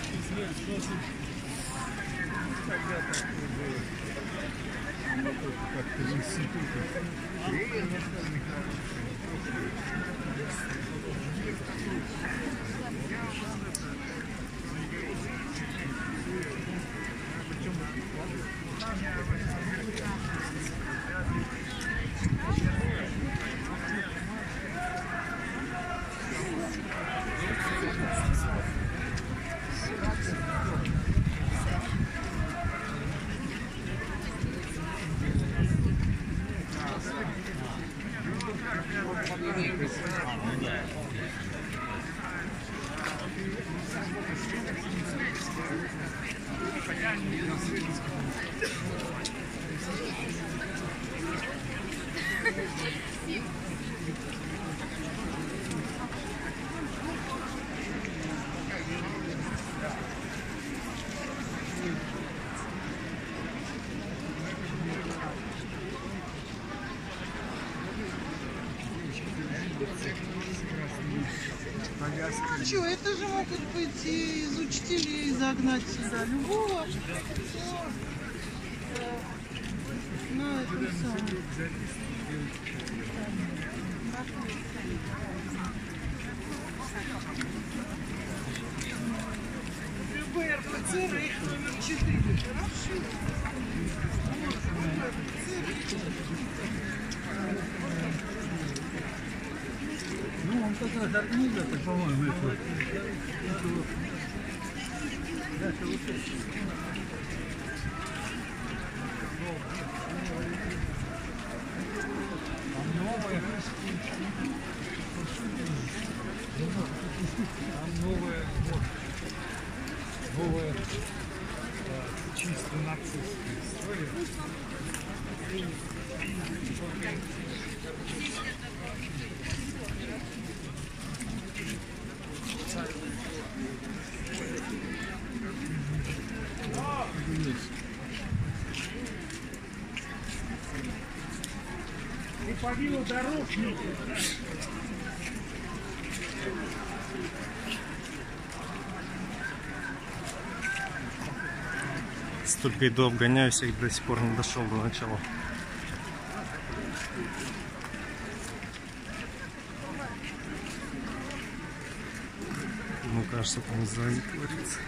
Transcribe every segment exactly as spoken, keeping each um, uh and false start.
Чего, это же могут быть и из учителей загнать сюда любого. На этом самом. Любой эр пэ цэ эр их номер четыре. Хорошо. Ну, он как раз откуда, это, по-моему, это, это вот, да, это вот это. А новая, а новая, вот, новая, да, чисто нацистская история. Ты по вилу дорожник. Столько иду, обгоняюсь, и до сих пор не дошел до начала. Ну, кажется, там сзади творится.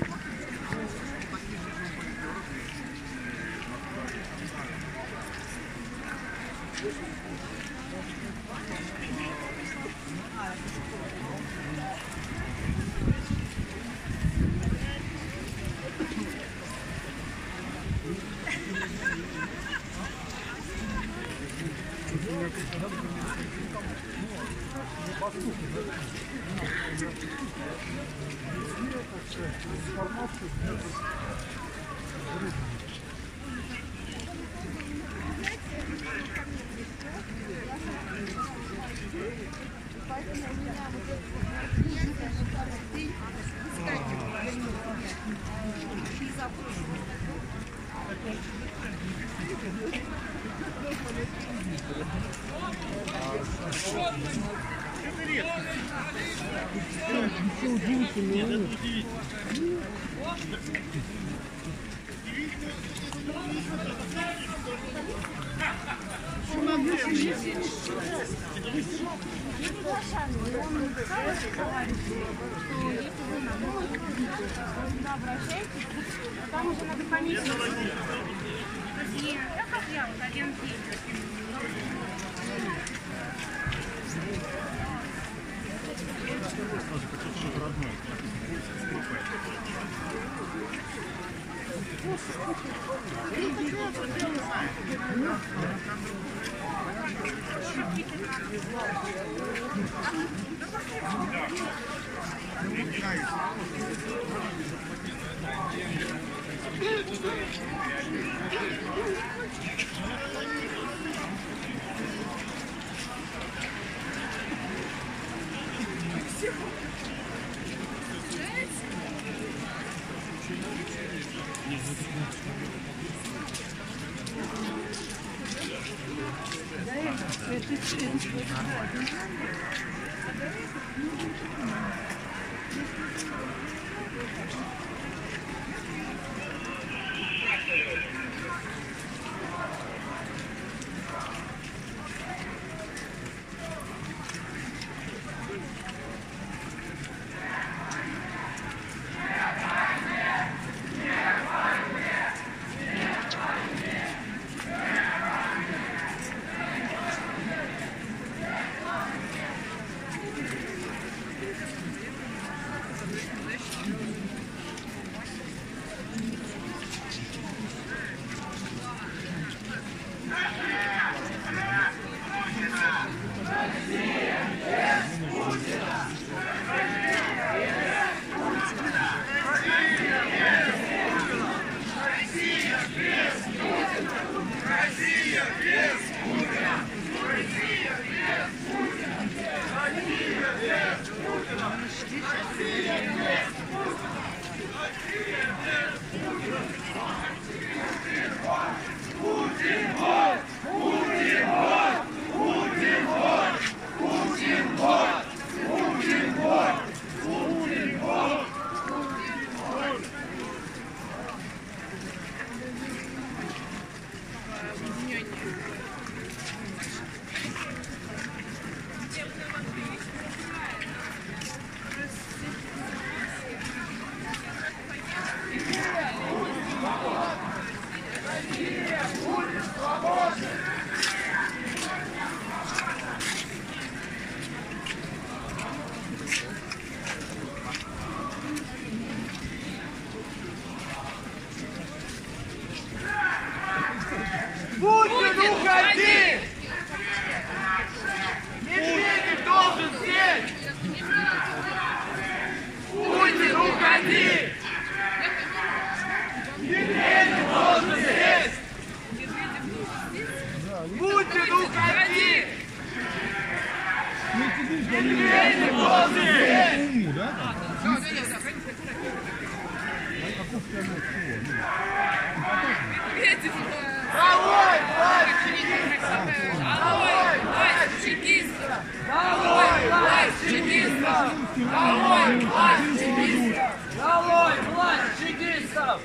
Там уже надо комиссию. Я как я, вот один день. Путин, уходи! Медведев должен сесть! Путин, уходи! Медведев должен сесть! Путин, уходи! Медведев должен сесть! Долой, власть чекистов! Долой, власть чекистов! Долой, власть чекистов! Долой, власть чекистов! Долой, власть чекистов!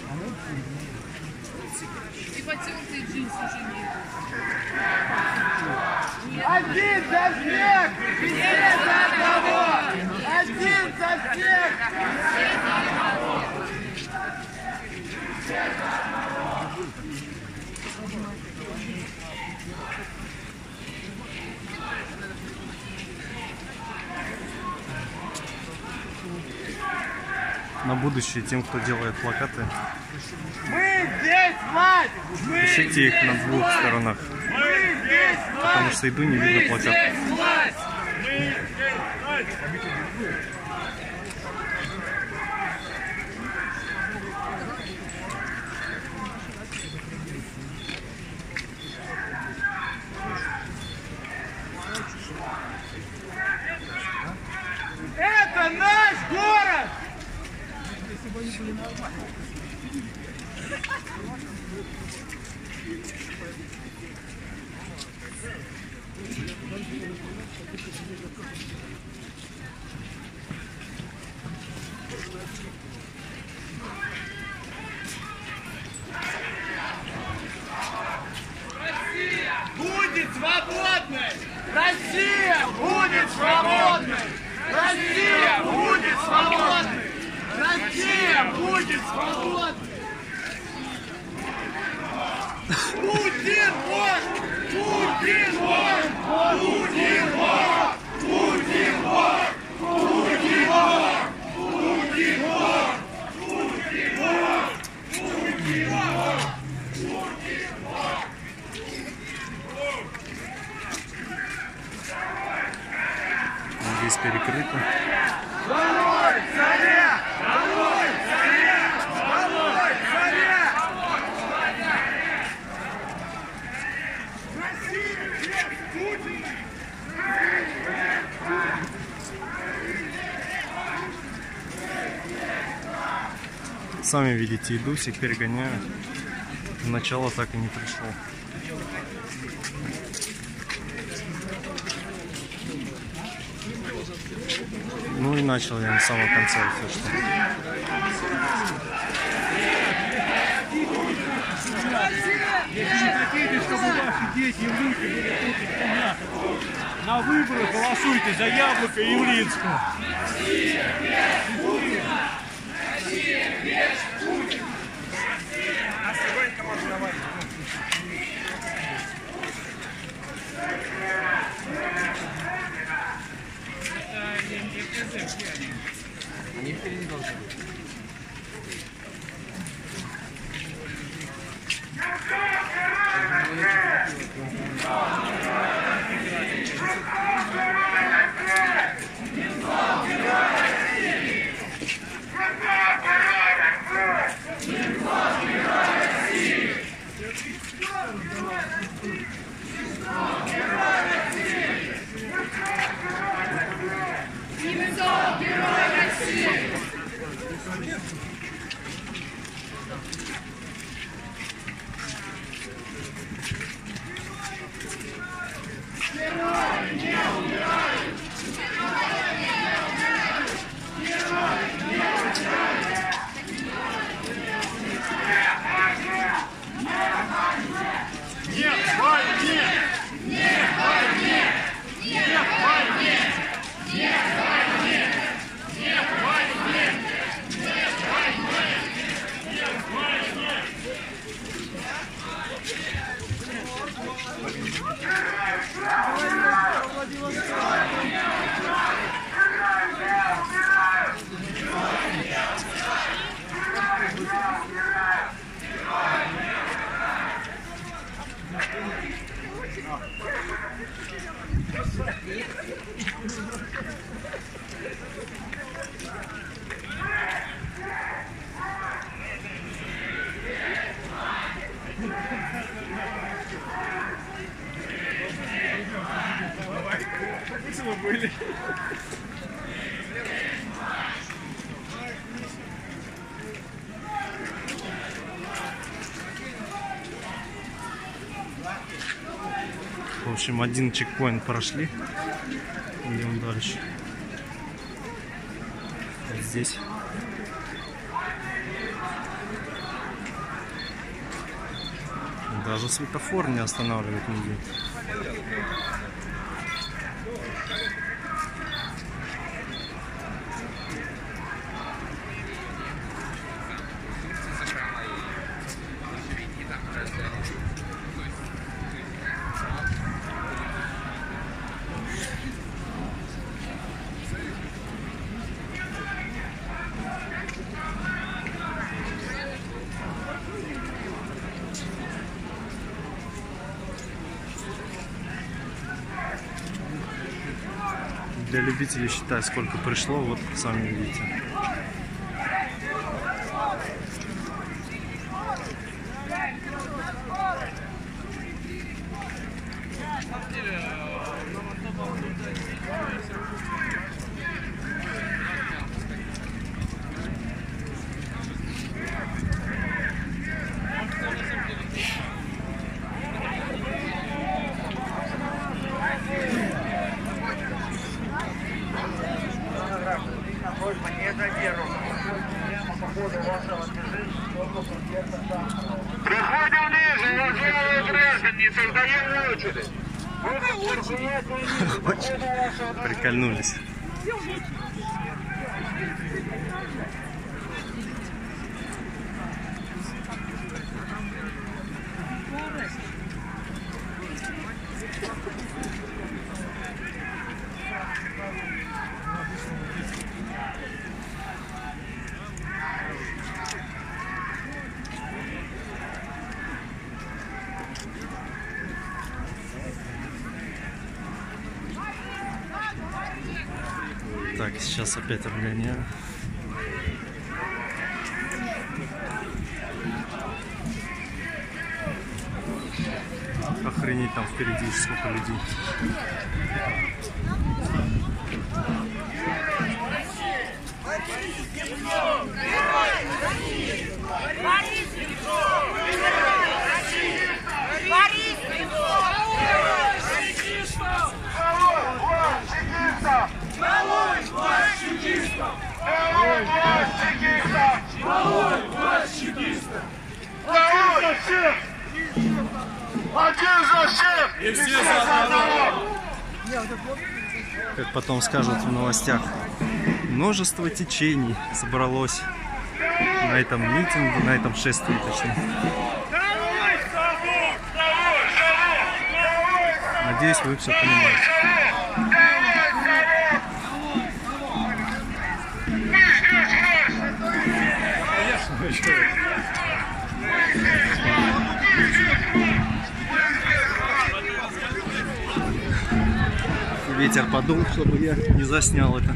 И потертые джинсы уже нет. Один за всех! Все за одного! Один за всех! На будущее тем, кто делает плакаты, Мы здесь власть! Мы пишите их на двух власть! сторонах, Мы здесь власть! потому что иду не Мы видно плакат. здесь власть! Мы здесь власть! Это наш город! Россия будет свободной! Россия будет свободной! Россия будет свободной! Россия будет свободной! Путин вор! Путин вор! Путин вор! Путин вор! Путин вор! Путин вор! Путин вор! Путин вор! Путин вор! Здесь перекрыто. Долой царя! Долой царя! Долой царя! Россия без Путина! Сами видите, иду, всех перегоняю. Начало так и не пришло. Ну и начал, я на самом конце все что. Если не хотите, чтобы ваши дети и внуки были тут у нас, на выборах голосуйте за Яблоко и Явлинского. Они впереди должны быть. В общем, один чекпоинт прошли. Идем дальше. Вот здесь. Даже светофор не останавливает нигде. Для любителей считать, сколько пришло, вот сами видите. Приходим ниже, уважаемые граждане, не создаем очередь. Прикольнулись. Так, сейчас опять обгоняю. Охренеть, там впереди сколько людей. Малой, ваш чекиста! всех! Один за всех! И все за одного! Как потом скажут в новостях, множество течений собралось на этом митинге, на этом шествии, точнее. Надеюсь, вы все понимаете. Ветер подул, чтобы я не заснял это.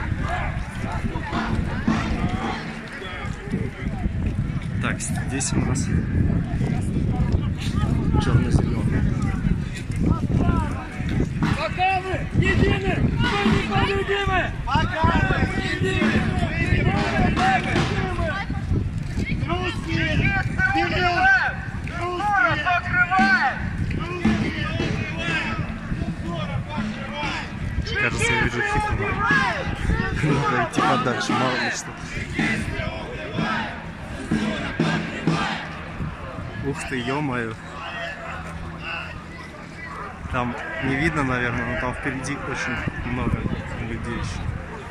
Так, здесь у нас черно-зеленый. Пока вы едины, мы непобедимы! Пока вы едины, мы непобедимы! Русские! Вперед! Русские! Покрывай! Кажется, я вижу хикова. Надо идти подальше, мало ли что. Ух ты, ё-моё. Там не видно, наверное, но там впереди очень много людей еще.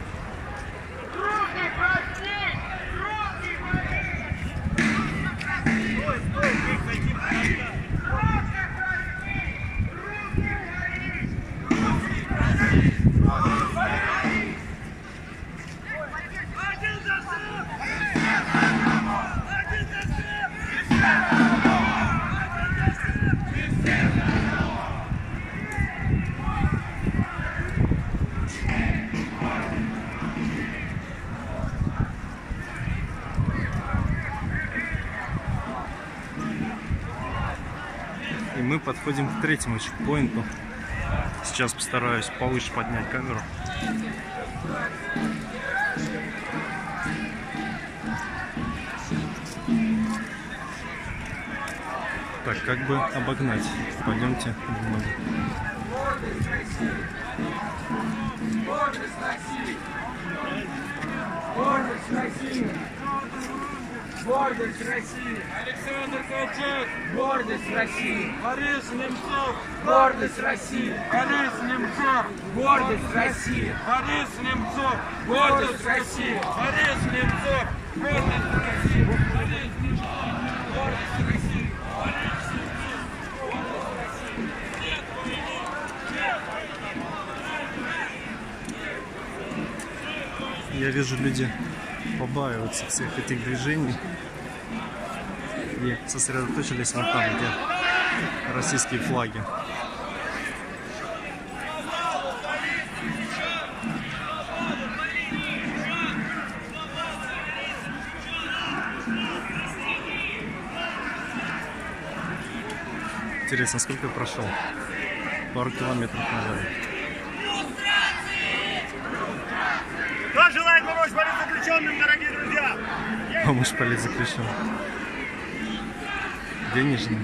И мы подходим к третьему чекпоинту. Сейчас постараюсь повыше поднять камеру. Так, как бы обогнать? Пойдемте немного. Гордость России! Гордость России! Александр Колчак, Гордость России! Борис Немцов, Гордость России! Борис Немцов, Гордость России! Борис Немцов, Гордость России! Борис Немцов, гордость России, Борис Немцов, гордость России, Я вижу, люди побаиваются всех этих движений и сосредоточились на там, где российские флаги. Интересно, сколько я прошел? Пару километров, наверное. Кто желает помочь политзаключенным, дорогие друзья? Помощь политзаключенным. Денежный.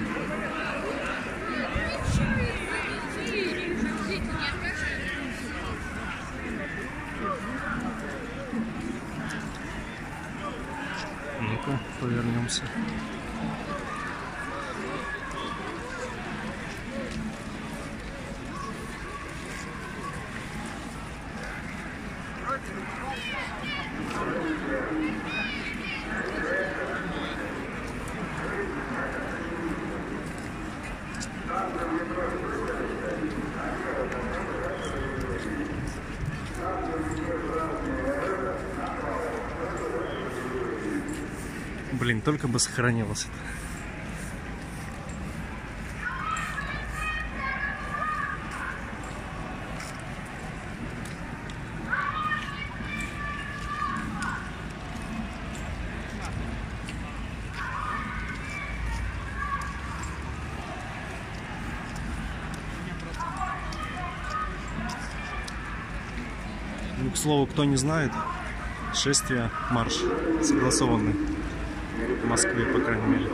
Ну-ка, повернемся. Блин, только бы сохранилось это. Ну, к слову, кто не знает, шествие, марш согласованный в Москве, по крайней мере.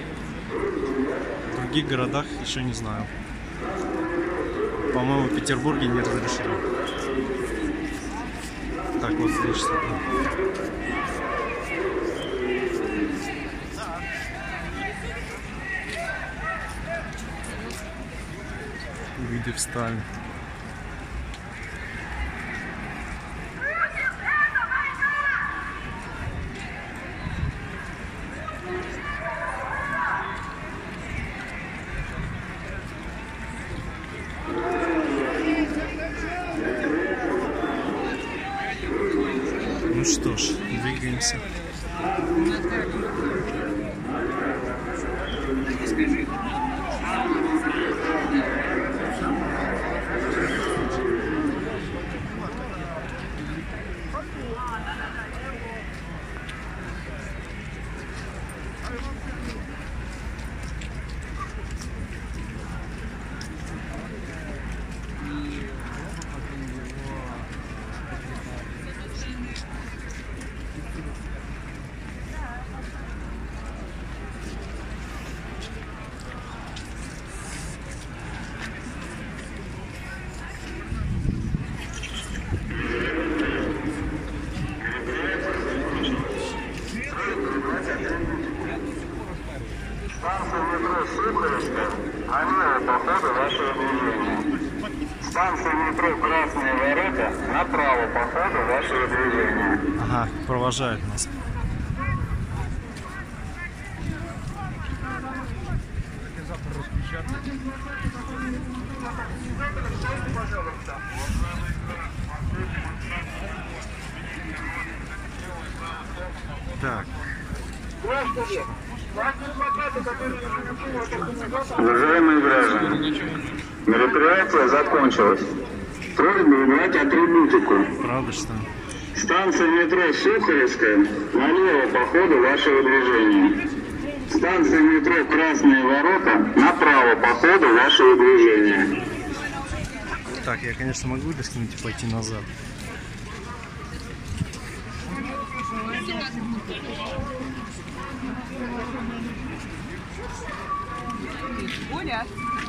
В других городах еще не знаю. По-моему, в Петербурге не разрешили. Так, вот здесь что-то. Люди встали. Ну что ж, двигаемся. Станция метро Красные Ворота, направо по ходу вашего движения. Ага, провожает нас. Так. Уважаемые граждане, мероприятие закончилось. Просьба убрать атрибутику. Правда, что ли? Станция метро Сухаревская, налево по ходу вашего движения. Станция метро Красные Ворота, направо по ходу вашего движения. Так, я, конечно, могу рискнуть и пойти назад. Оля.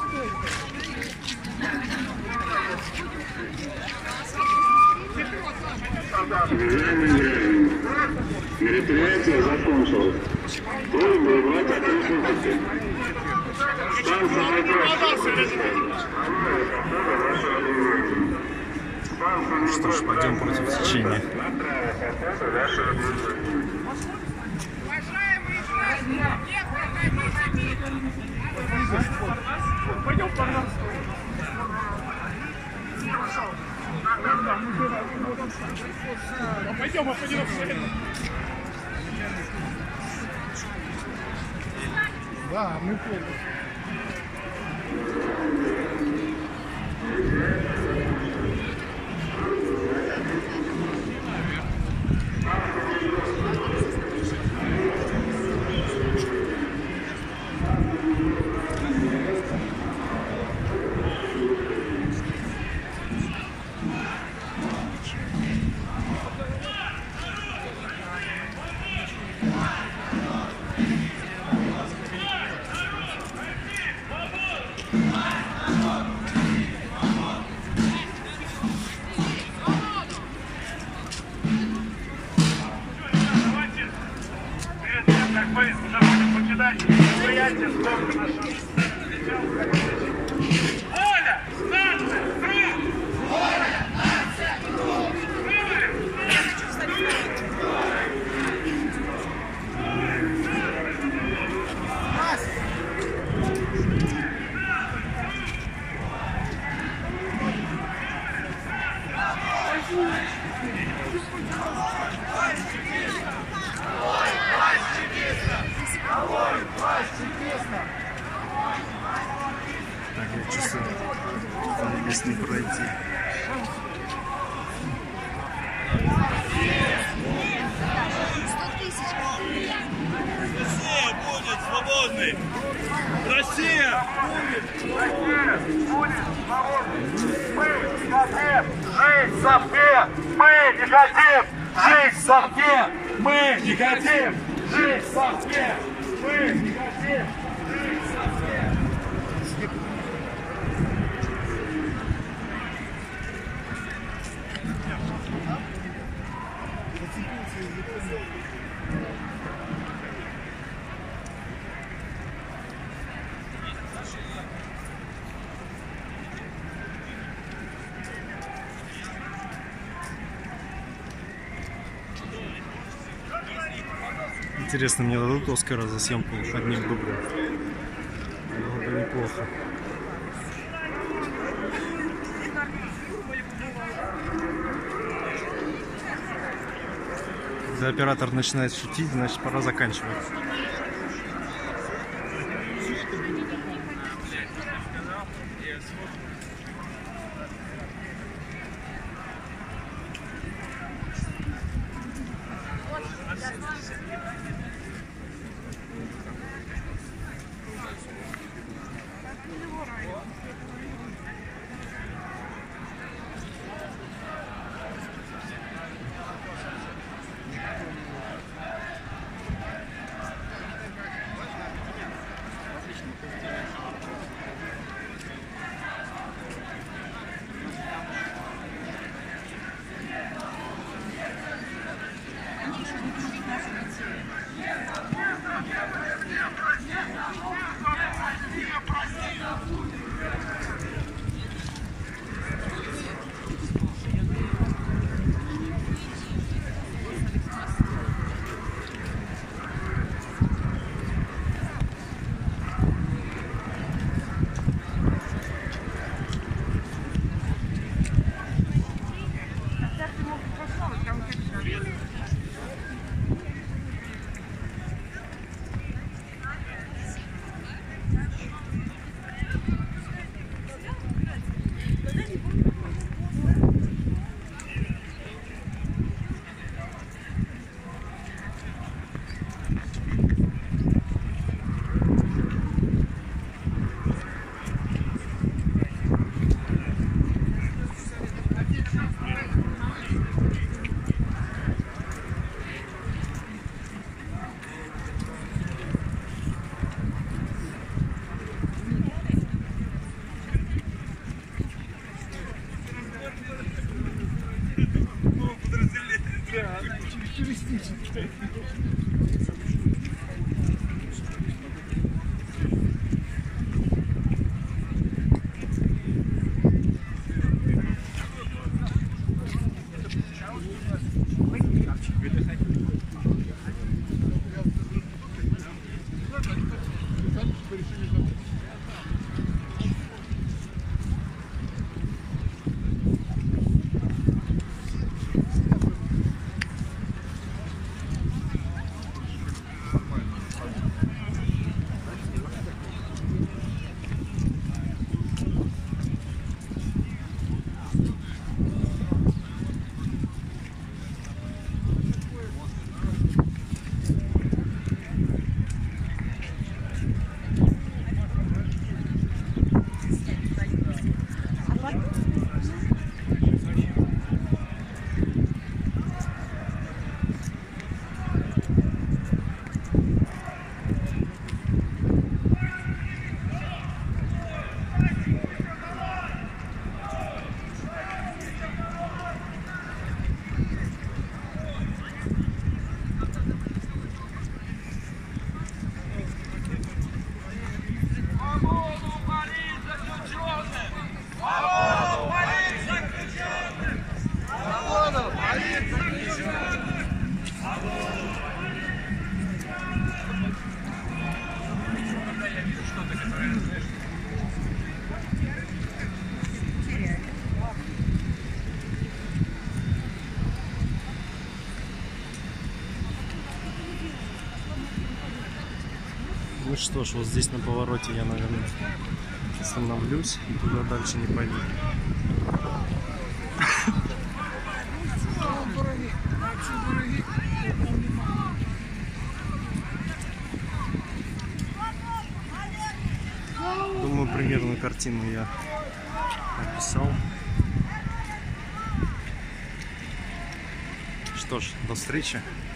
Мероприятие закончилось. Просьба убрать атрибутику. Станция метро Сухаревская. Что ж, пойдем против течения. Пойдем, пожалуйста. Пойдем, а пойдем. Да, мы поняли. Так, я чувствую, здесь не пройти. Россия будет свободной! Россия будет свободной! Мы не хотим жить в совке! Мы не хотим жить в совке! Мы не хотим жить в совке! Мы не хотим жить в совке! Интересно, мне дадут Оскара за съемку одним дублем? Было бы неплохо. Когда оператор начинает шутить, значит пора заканчивать. Ну что ж, вот здесь на повороте я, наверное, остановлюсь и туда дальше не пойду. Думаю, примерную картину я описал. Что ж, до встречи.